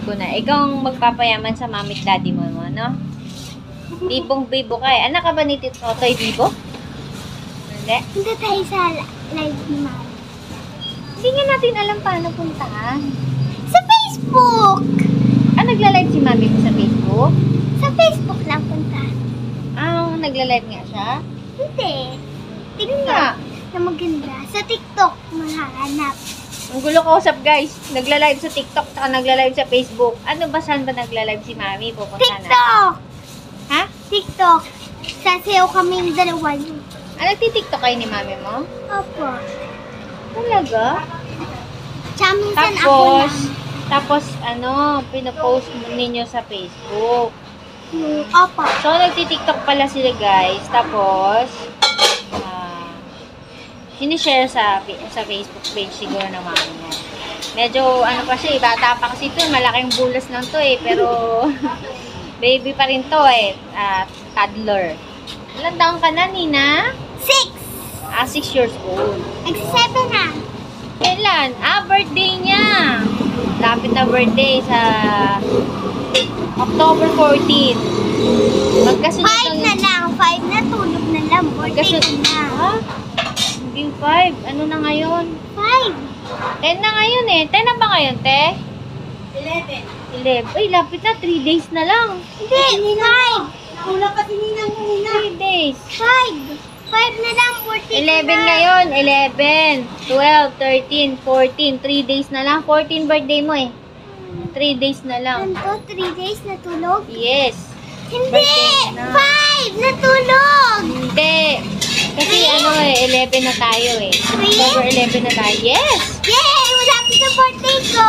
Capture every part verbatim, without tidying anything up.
ko na. Ikaw ang magpapayaman sa mami at daddy mo, no? Bibong bibo ka eh. Anak ka ba ni Tito Totoy Bibo? Hindi? Punta tayo sa live ni Mami. Hindi nga natin alam paano puntahan. Sa Facebook! Ah, nagla-live si mami mo sa Facebook? Sa Facebook lang punta. Ah, nagla-live nga siya? Hindi. Tingnan nga. Na maganda. Sa TikTok, mahahanap. Ang gulo ko usap guys. Nagla-live sa TikTok saka nagla-live sa Facebook. Ano ba, saan ba nagla-live si mami? Pupunta na. TikTok! Ha? TikTok. Sasayaw kaming dalawa yun. Ah, nagti-TikTok kayo ni mami mo? Opo. Talaga? Tsaka minsan ako Tapos, lang. tapos ano, pinopost ninyo sa Facebook. Hmm, Opo. So, nagti-TikTok pala sila guys. Tapos, ah, sinishare sa, sa Facebook page siguro ng mami mo. Medyo, ano pa siya eh, bata pa kasi ito eh, malaking bulas lang to eh, pero, baby pa rin to eh, ah, toddler. Ilan taon ka na, Nina? Six! Ah, six years old. Nag-seven na. Kailan? Ah, birthday niya. Lapit na birthday sa October fourteenth. Magkasunod Five na lang. Five na tulog na lang. Birthday Magkasunod. ko na. Ha? Hindi five. Ano na ngayon? Five. ten na ngayon eh. ten na ba ngayon, te? Eleven. eleven. Uy, lapit na. three days na lang. Hindi, five. Kulang kasi ninang nina. three days. Five. Five na lang. Birthday ko eleven na. ngayon. eleven, twelve, thirteen, fourteen. three days na lang. fourteen birthday mo eh. three days na lang. Ganto, three days na tulog? Yes. Hindi! Birthday na. Five na tulog! Hindi. Kasi ano eh, eleven na tayo eh. Three? October eleven na tayo. Yes! Yay! Malapit na birthday ko!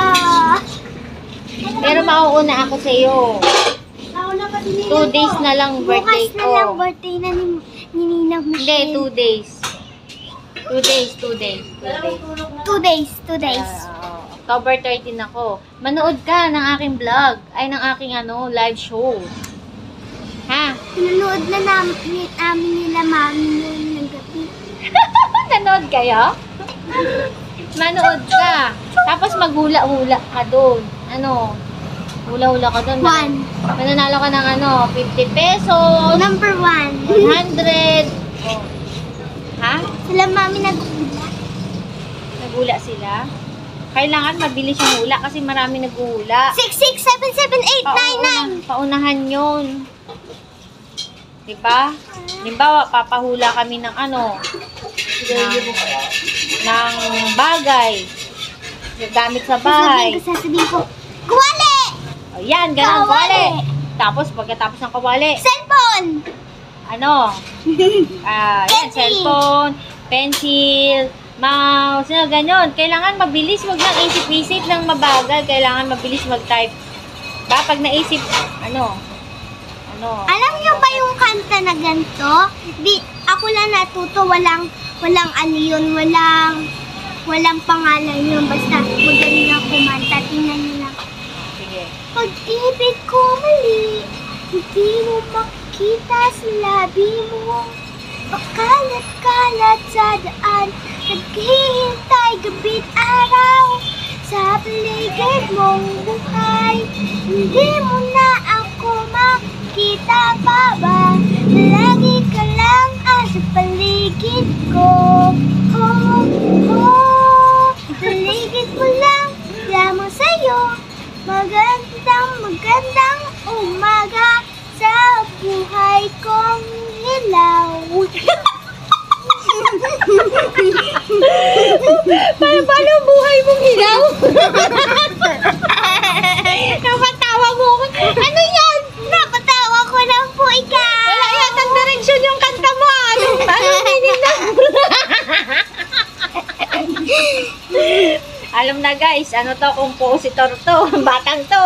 Pero mauuna ako sa iyo. Nauna pa si ninang Two days na lang birthday Bukas na lang ko. birthday na ni, ni Ninang Hindi, Michelle. two days. Two days, two days, two days. Two days, two days. Ah, October thirteen ako. Manood ka ng aking vlog. Ay, ng aking ano, live show. Ha? Nanonood na namin, namin nila mami noon ng gabi. Nanood kayo? Manood ka. Tapos maghula-hula ka doon. Ano? Hula-hula ka doon. One. Mananalo ka ng ano, fifty pesos, Number one. one hundred. Oh. Ha? Sila mami nag-uula. Naghula sila? Kailangan mabilis yung hula kasi marami naghula. Six, six, seven, seven, eight, nine, nine. Paunahan yun. Diba? Halimbawa, papahula kami ng ano, ng, ng bagay. Gamit sa bahay. Sasabihin ko, sasabihin ko, kuwali! O yan, ganun, Kawali. kawali. Tapos, pagkatapos ng kawali, Cellphone! ano? Ah, yan, Pencil. cellphone, pencil, mouse, ano, ganun. Kailangan mabilis, wag lang isip-isip ng mabagal. Kailangan mabilis mag-type. Ba, pag naisip, ano? Ano? Alam niyo ba yung kanta na ganito? Di, ako lang natuto, walang, walang ano yun, walang, walang pangalan yun. Basta magaling kumanta, tingnan niyo lang. Sige. Pag-ibig ko mali, hindi mo makita sa labi mo. Pakalat-kalat sa daan, naghihintay gabi't araw. Sa paligid mong buhay, hindi mo na ako makita pa ba? Lagi ka lang ah, sa paligid ko. Oh, oh, paligid ko lang, lamang sa'yo. Magandang, magandang umaga sa buhay kong hilaw. Paano, paano ang buhay mong hilaw? Napatawa mo ako. Ano yan? Napatawa ko lang po ikaw. Wala yatang direksyon yung kanta mo. Ano, ano meaning na? Alam na guys, ano to, compositor to, batang to.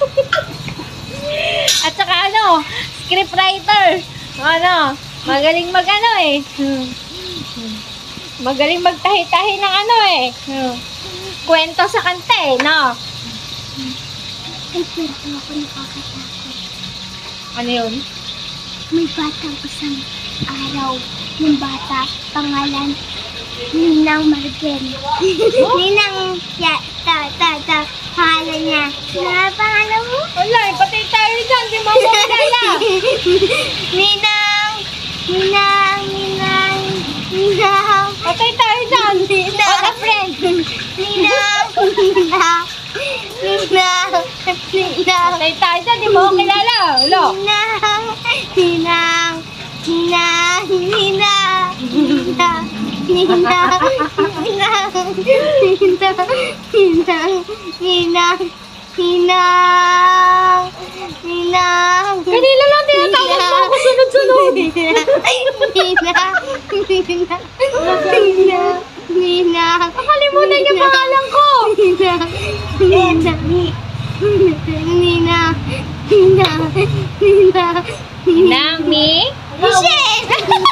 At saka ano, scriptwriter. Ano, magaling mag ano eh. Hmm. Magaling magtahi-tahi ng ano eh. Hmm. Kwento sa kanta eh, no? Ay, pero ako nakakatakot. Ano yun? May batang isang araw. Yung bata, pangalan, Ninang Margen. Ninang, ya, ta, ta, ta, Pangalan niya. Ano nga pangalan mo? Wala, eh, patay tayo dyan. Di mo ako kilala. Ninang! Ninang! Ninang! Ninang! Patay tayo dyan. Ninang! Mga friend. Ninang! Ninang! Ninang! Ninang! Patay tayo dyan. Di mo ako kilala. Ulo. Ninang! Ninang! Ninang! Ninang! Ninang! Ninang! Ninang! Ninang! Ninang! Ninang! Ninang! Ninang! Kanila lang tinatawag mo ako sunod-sunod. Ninang! Ninang! Ninang! Ninang! Ninang! Nakalimutan niyo pangalan ko. Ninang! Ninang! Ninang! Ninang! Ninang! Nami? Michelle!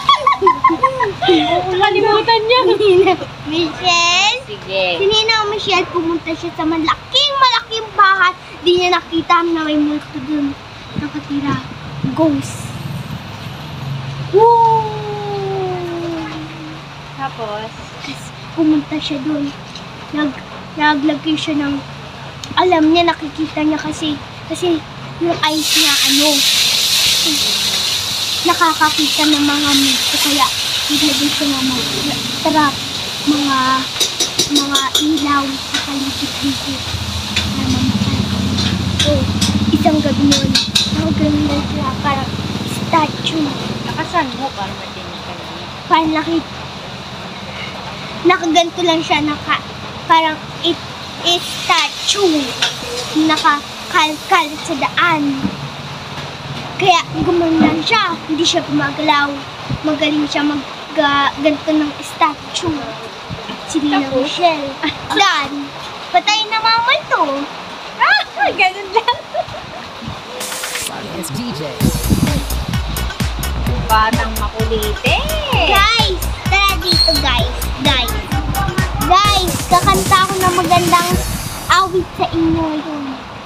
Nakalimutan niya. Ninang! Michelle! Sige. Si Ninang Michelle, pumunta siya sa malaking malaking bahay. Di niya nakita na may multo dun. Nakatira. Ghost. Woo! Tapos, Tapos pumunta siya dun. Nag, naglagay siya ng, alam niya, nakikita niya kasi, kasi yung eyes niya, ano, nakakakita ng mga multo. Kaya, naglagay siya ng mga trap, mga, mga ilaw sa paligid-ligid na mamatay. So, isang gabi nun, nakagano'n lang sila, parang statue. nakasan mo para matinig ka naman. Parang nakit, nakaganto lang siya, naka, parang it is statue. Nakakalkal sa daan. Kaya gumanlan siya, hindi siya gumagalaw. Magaling siya mag ga, ganito ng statue. Si Ninang Tapos? Michelle. Dan, patay na maman to. Ah, ganun lang. It's D J. Batang makulite. Guys, tara dito guys. Guys. Guys, kakanta ako ng magandang awit sa inyo yun.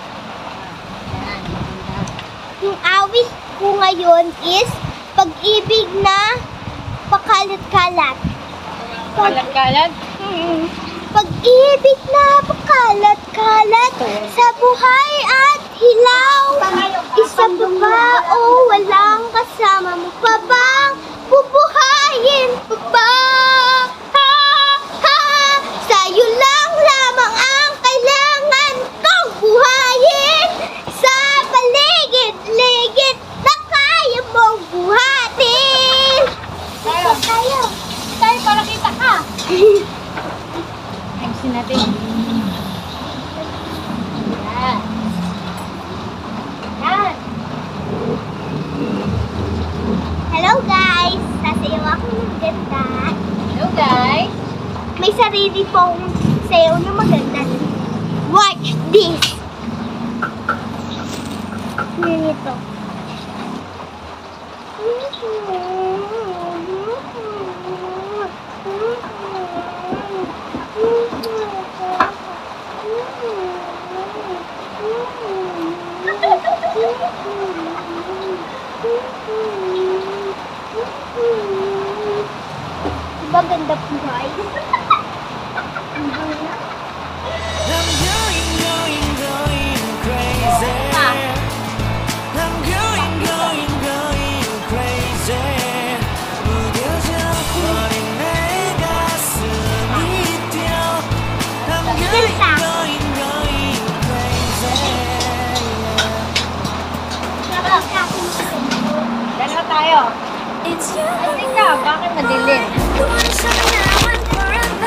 Yung awit ko ngayon is pag-ibig na pakalat-kalat. Pag, Kalat-kalat. Mm, pag-ibig na pakalat-kalat sa buhay at hilaw. Isa pa ba o walang kasama mo pa bang bubuhayin pa ba? Ha, ha, sa'yo lang lamang ang kailangan kong buhayin. Sa paligid-ligid na kaya mong buhatin. Tayo. Tayo. Tayo para kita ka. Ayusin natin. Yan. Yan. Hello guys! Sasayaw ako ng ganda. Hello guys. May sarili pong sayaw na maganda. Watch this! Ganito. Diba ganda po guys? Ang ganda. I'm going, going, going crazy. I'm going, going, going crazy. 무뎌져 버린 내 가슴이 뛰어. I'm going, going, going crazy. Dalawa tayo. It's you. Ay, teka, bakit madilim? Come on, show me now and forever.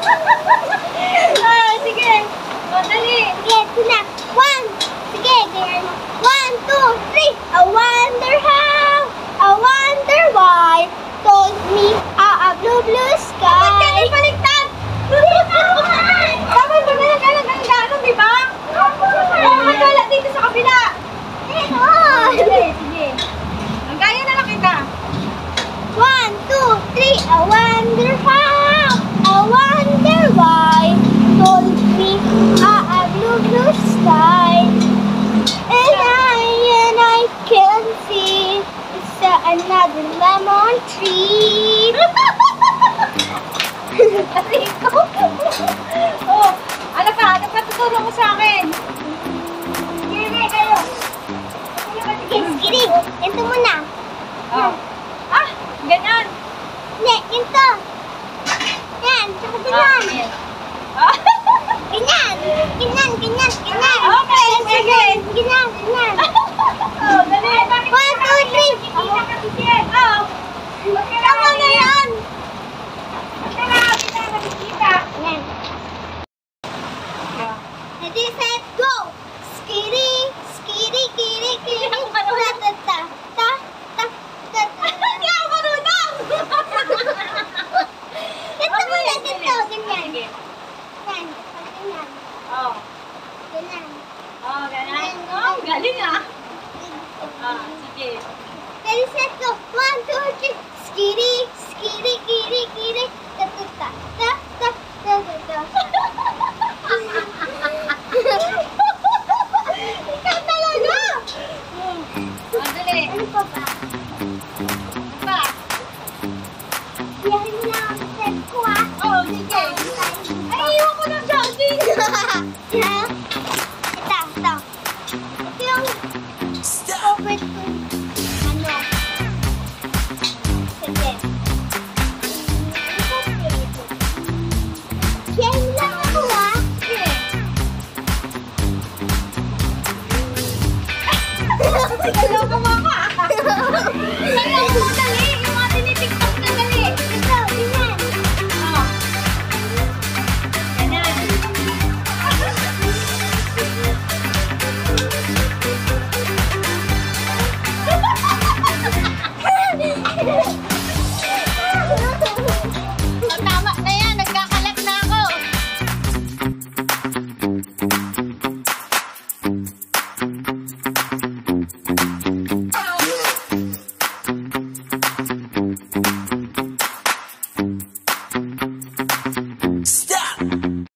Ah, sige. O, dali. Sige, ito na. One. Sige, ganyan mo. One, two, three. I wonder how, I wonder why, told me a blue, blue sky. Bakit ka ibaliktad? Dapat ba na lang ang gano'n, di ba? Magkala dito sa kabila. Ganon. Sige, sige. Ang gaya na lang kita. One, two, three. I wonder how, I wonder why, told me a blue, blue sky. And I, and I can see it's another lemon tree. Kasi ikaw. Oh, ano ka? Ano ka tutulong mo sa akin? Sige, kayo. Sige, sige. Ito muna. Oh. Ah, ganyan. Hindi, ito. Yan, saka ganyan. Ah, yes. Ah. Ganyan. Ganyan, ganyan, ganyan. Okay, sige. Ganyan, ganyan. Oh, dali. One, two, three. Oh. Tama na yan. Yan. Ready, set, go! Skiri, skiri, kiri, kiri. Ta, ta, ta, ta, ta, ta, ta. Hindi ako marunong. Ito mo na, ito, ganyan. Sige. Yan, ganyan. Oh. Ganyan. Oh, ganyan. Oh, galing ah. Ah, sige. Ready, set, go! One, two, three. Skiri, skiri, kiri, kiri. Ta, ta, ta, ta, ta, ta, ta.